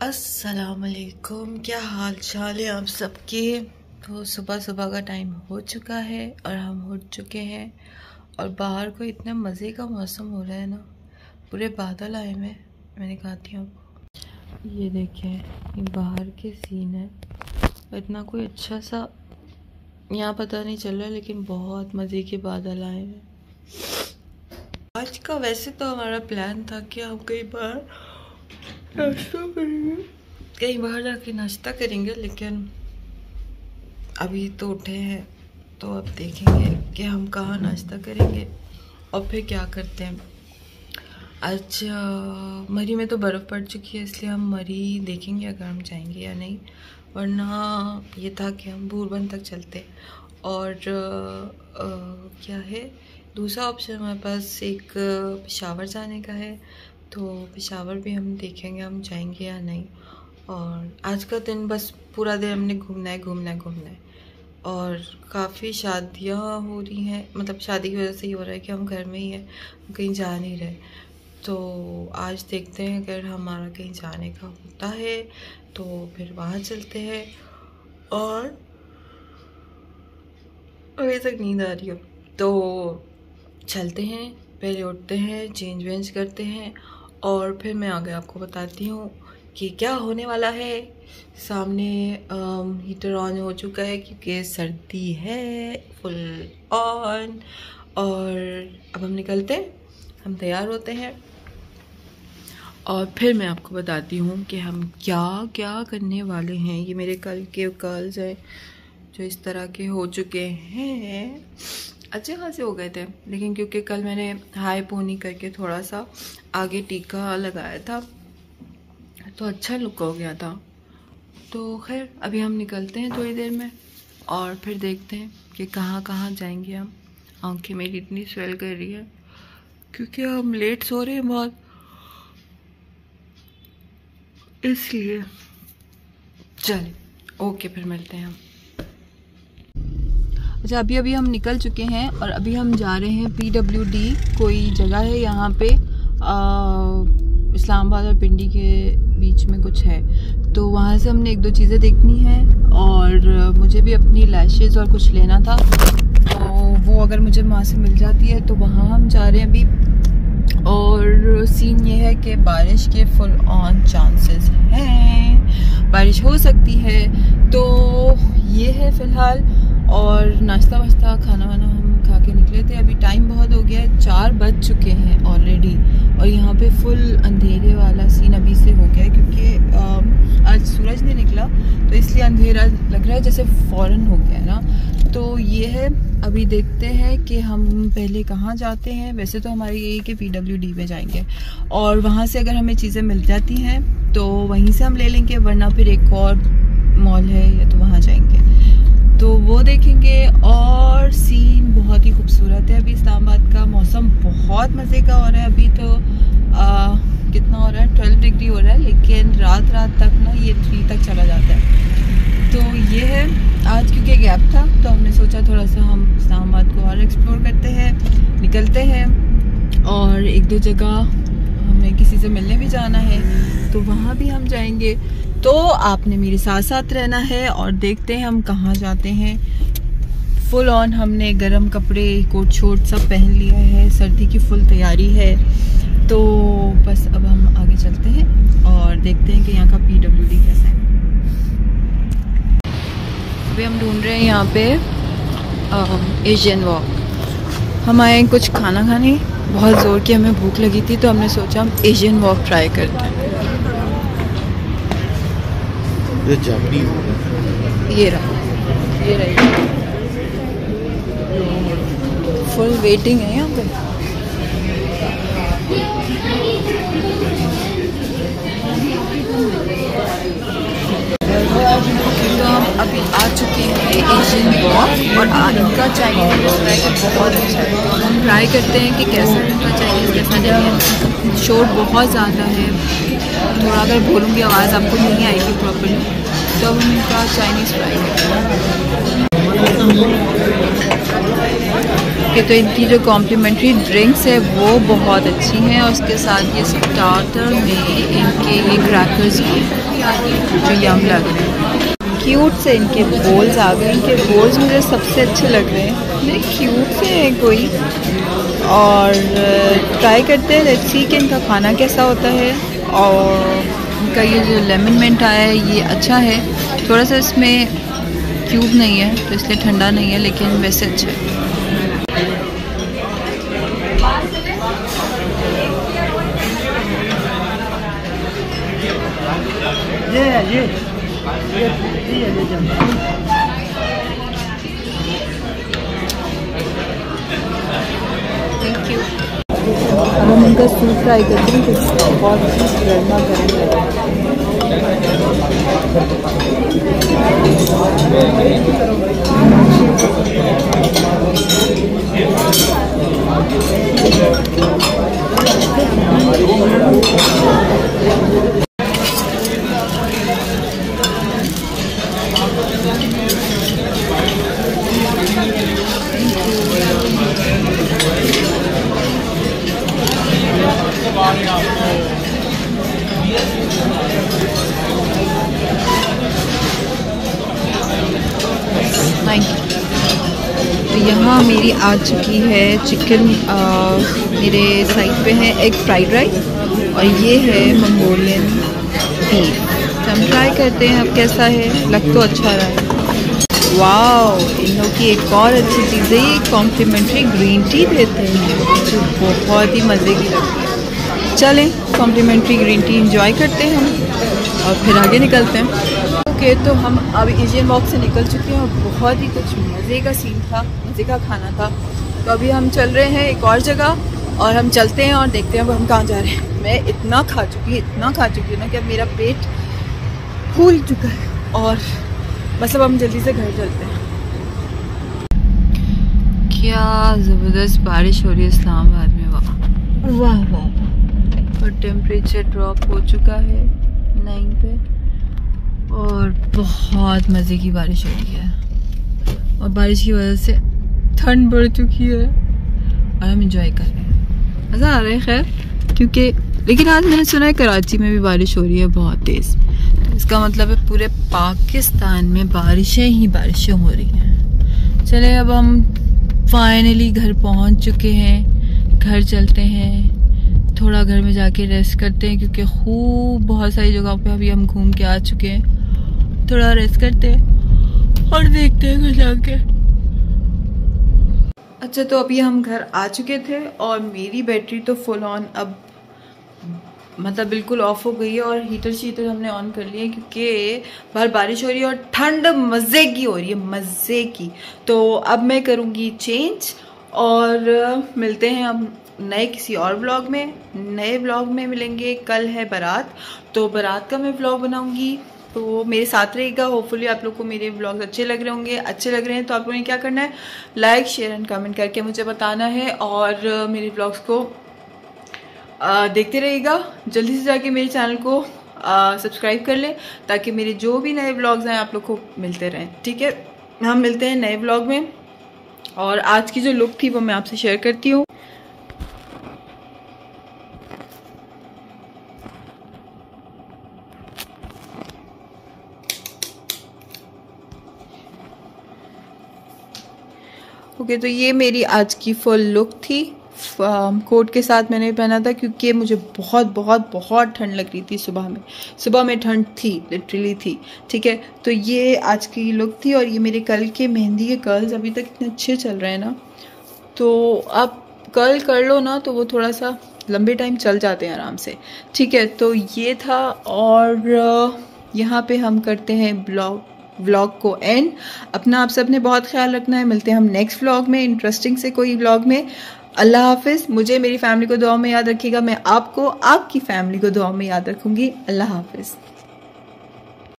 अस्सलामुअलैकुम, क्या हाल चाल है आप सबके। तो सुबह सुबह का टाइम हो चुका है और हम उठ चुके हैं और बाहर को इतना मज़े का मौसम हो रहा है ना, पूरे बादल आए हुए। मैंने कहा थी आपको, ये देखें ये बाहर के सीन है। इतना कोई अच्छा सा यहाँ पता नहीं चल रहा, लेकिन बहुत मज़े के बादल आए हैं। आज का वैसे तो हमारा प्लान था कि हम कहीं बाहर नाश्ता करेंगे, कहीं बाहर जाके नाश्ता करेंगे, लेकिन अभी तो उठे हैं तो अब देखेंगे कि हम कहाँ नाश्ता करेंगे और फिर क्या करते हैं। आज मरी में तो बर्फ़ पड़ चुकी है, इसलिए हम मरी देखेंगे अगर हम जाएंगे या नहीं, वरना ये था कि हम भूरबन तक चलते। और क्या है दूसरा ऑप्शन हमारे पास, एक पेशावर जाने का है, तो पेशावर भी हम देखेंगे हम जाएंगे या नहीं। और आज का दिन बस पूरा दिन हमने घूमना है। और काफ़ी शादियाँ हो रही हैं, मतलब शादी की वजह से ये हो रहा है कि हम घर में ही हैं, हम कहीं जा नहीं रहे। तो आज देखते हैं अगर हमारा कहीं जाने का होता है तो फिर वहाँ चलते हैं। और अभी तक नींद आ रही हो तो चलते हैं, पहले उठते हैं, चेंज वेंज करते हैं और फिर मैं आगे आपको बताती हूँ कि क्या होने वाला है। सामने हीटर ऑन हो चुका है क्योंकि सर्दी है फुल ऑन। और अब हम निकलते हैं, हम तैयार होते हैं और फिर मैं आपको बताती हूँ कि हम क्या क्या करने वाले हैं। ये मेरे कल के कर्ल्स हैं जो इस तरह के हो चुके हैं, अच्छे खासे हो गए थे, लेकिन क्योंकि कल मैंने हाई पोनी करके थोड़ा सा आगे टीका लगाया था तो अच्छा लुक हो गया था। तो खैर अभी हम निकलते हैं थोड़ी देर में और फिर देखते हैं कि कहाँ कहाँ जाएंगे हम। आंखें मेरी इतनी स्वेल कर रही है क्योंकि हम लेट सो रहे हैं बहुत, इसलिए चलिए ओके फिर मिलते हैं हम। अच्छा अभी हम निकल चुके हैं और अभी हम जा रहे हैं PWD, कोई जगह है यहाँ पे इस्लामाबाद और पिंडी के बीच में कुछ है, तो वहाँ से हमने एक दो चीज़ें देखनी है और मुझे भी अपनी लैशेज़ और कुछ लेना था, तो वो अगर मुझे वहाँ से मिल जाती है तो वहाँ हम जा रहे हैं अभी। और सीन ये है कि बारिश के फुल ऑन चांसेस हैं, बारिश हो सकती है, तो ये है फ़िलहाल। और नाश्ता वाश्ता खाना वाना हम खा के निकले थे। अभी टाइम बहुत हो गया है, 4 बज चुके हैं ऑलरेडी और यहाँ पे फुल अंधेरे वाला सीन अभी से हो गया है क्योंकि आज सूरज नहीं निकला, तो इसलिए अंधेरा लग रहा है जैसे फ़ौरन हो गया है ना। तो ये है, अभी देखते हैं कि हम पहले कहाँ जाते हैं। वैसे तो हमारी यही कि PWD में जाएंगे और वहाँ से अगर हमें चीज़ें मिल जाती हैं तो वहीं से हम ले लेंगे, वरना फिर एक और मॉल है या तो वहाँ जाएंगे तो वो देखेंगे। और सीन बहुत ही खूबसूरत है अभी इस्लामाबाद का, मौसम बहुत मज़े का हो रहा है। अभी तो कितना हो रहा है, 12 डिग्री हो रहा है, लेकिन रात तक ना ये 3 तक चला जाता है। तो ये है, आज क्योंकि गैप था तो हमने सोचा थोड़ा सा हम इस्लामाबाद को और एक्सप्लोर करते हैं, निकलते हैं। और एक दो जगह हमें किसी से मिलने भी जाना है तो वहाँ भी हम जाएंगे, तो आपने मेरे साथ साथ रहना है और देखते हैं हम कहाँ जाते हैं। फुल ऑन हमने गर्म कपड़े कोट शोट सब पहन लिया है, सर्दी की फुल तैयारी है, तो बस अब हम आगे चलते हैं और देखते हैं कि यहाँ का PWD कैसा है। अभी हम ढूंढ रहे हैं यहाँ पे एशियन वॉक। हम आए कुछ खाना खाने, बहुत ज़ोर की हमें भूख लगी थी तो हमने सोचा हम एशियन वॉक ट्राई करते हैं। ये रहा फुल वेटिंग है यहाँ पे। तो हम अभी आ चुके हैं एशियन वॉक और इनका चाइनीज़ बहुत अच्छा है। हम ट्राई करते हैं कि कैसा इनका चाइनीज़ कैसा है। शोर बहुत ज़्यादा है, थोड़ा अगर बोलूँगी आवाज़ आपको नहीं आएगी प्रॉपर्ली, तो हम इनका चाइनीज़ ट्राई करते हैं। कि तो इनकी जो कॉम्प्लीमेंट्री ड्रिंक्स है वो बहुत अच्छी हैं, और उसके साथ ये स्टार्टर में इनके ये क्रैकर्स भी जो यम लग रहे हैं। क्यूट से इनके बोल्स आ गए। इनके बोल्स मुझे सबसे अच्छे लग रहे हैं, मेरे क्यूट से हैं कोई। और ट्राई करते हैं, लेट्स सी कि इनका खाना कैसा होता है। और इनका ये जो लेमन मिंट आया है ये अच्छा है, थोड़ा सा इसमें क्यूब नहीं है तो इसलिए ठंडा नहीं है, लेकिन वैसे अच्छा है। Thank you. अब हम इनका सूप ट्राई करते हैं, तो बहुत ही गर्मा गर्म है। तो यहाँ मेरी आ चुकी है चिकन, मेरे साइड पे है एग फ्राइड राइस, और ये है मंगोलियन बीफ। तो हम ट्राई करते हैं अब कैसा है। लग तो अच्छा रहा है। वाओ, इन लोग की एक और अच्छी चीज़ है, ये कॉम्प्लीमेंट्री ग्रीन टी देते हैं जो बहुत ही मज़े की लगती है। चलें कॉम्प्लीमेंट्री ग्रीन टी इंजॉय करते हैं हम और फिर आगे निकलते हैं। ओके, तो हम अब एशियन वॉक से निकल चुके हैं और बहुत ही कुछ मज़े का सीन था, मज़े का खाना था। तो अभी हम चल रहे हैं एक और जगह, और हम चलते हैं और देखते हैं अब हम कहाँ जा रहे हैं। मैं इतना खा चुकी हूँ ना कि अब मेरा पेट फूल चुका है, और बस अब हम जल्दी से घर चलते हैं। क्या ज़बरदस्त बारिश हो रही है इस्लामाबाद में, वाह वाह वाह। और टेम्परेचर ड्रॉप हो चुका है 9 पे, और बहुत मज़े की बारिश हो रही है, और बारिश की वजह से ठंड बढ़ चुकी है और हम इंजॉय कर रहे हैं, मज़ा आ रहा है। खैर, क्योंकि लेकिन आज मैंने सुना है कराची में भी बारिश हो रही है बहुत तेज़, तो इसका मतलब है पूरे पाकिस्तान में बारिशें ही बारिशें हो रही हैं। चले, अब हम फाइनली घर पहुंच चुके हैं। घर चलते हैं, थोड़ा घर में जाके रेस्ट करते हैं, क्योंकि खूब बहुत सारी जगहों पे अभी हम घूम के आ चुके हैं। थोड़ा रेस्ट करते हैं और देखते हैं घर जाके। अच्छा, तो अभी हम घर आ चुके थे और मेरी बैटरी तो फुल ऑन अब मतलब बिल्कुल ऑफ हो गई है, और हीटर शीटर हमने ऑन कर लिए क्योंकि बाहर बारिश हो रही है और ठंड मज़े की हो रही है, मज़े की। तो अब मैं करूँगी चेंज और मिलते हैं अब नए किसी और व्लॉग में। नए व्लॉग में मिलेंगे। कल है बारात, तो बारात का मैं व्लॉग बनाऊँगी, तो मेरे साथ रहेगा। होपफुली आप लोग को मेरे व्लॉग्स अच्छे लग रहे होंगे। अच्छे लग रहे हैं तो आप लोगों ने क्या करना है, लाइक शेयर एंड कमेंट करके मुझे बताना है, और मेरे व्लॉग्स को देखते रहिएगा। जल्दी से जाके मेरे चैनल को सब्सक्राइब कर लें, ताकि मेरे जो भी नए व्लॉग्स हैं आप लोग को मिलते रहें। ठीक है, हम मिलते हैं नए व्लॉग में, और आज की जो लुक थी वो मैं आपसे शेयर करती हूँ। ओके, तो ये मेरी आज की फुल लुक थी। कोट के साथ मैंने पहना था क्योंकि मुझे बहुत बहुत बहुत ठंड लग रही थी। सुबह में ठंड थी, लिटरली थी। ठीक है, तो ये आज की लुक थी, और ये मेरे कल के मेहंदी के कर्ल्स अभी तक इतने अच्छे चल रहे हैं ना, तो आप कर्ल कर लो ना तो वो थोड़ा सा लंबे टाइम चल जाते हैं आराम से। ठीक है, तो ये था, और यहाँ पे हम करते हैं व्लॉग को एंड। अपना आप सब ने बहुत ख्याल रखना है। मिलते हैं हम नेक्स्ट व्लॉग में, इंटरेस्टिंग से कोई व्लॉग में। अल्लाह हाफिज़। मुझे मेरी फैमिली को दुआ में याद रखिएगा, मैं आपको आपकी फैमिली को दुआ में याद रखूंगी। अल्लाह हाफिज़।